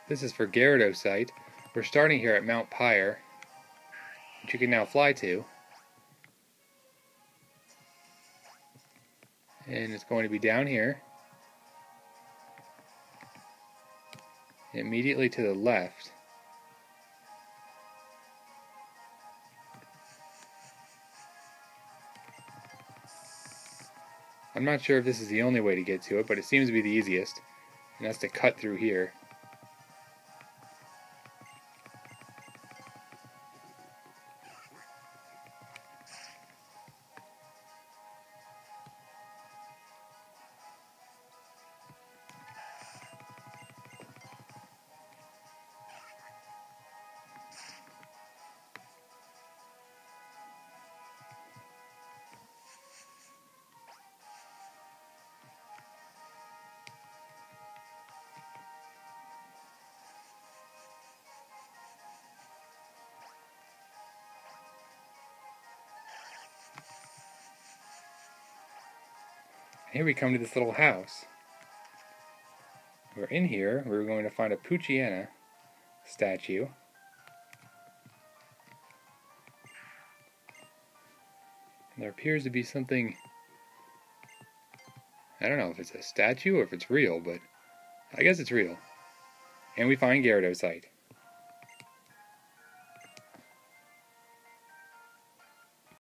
This is for Gyaradosite. We're starting here at Mount Pyre, which you can now fly to. And it's going to be down here. Immediately to the left. I'm not sure if this is the only way to get to it, but it seems to be the easiest. And that's to cut through here. Here we come to this little house. We're in here. We're going to find a Poochyena statue. There appears to be something, I don't know if it's a statue or if it's real, but I guess it's real. And we find Gyaradosite.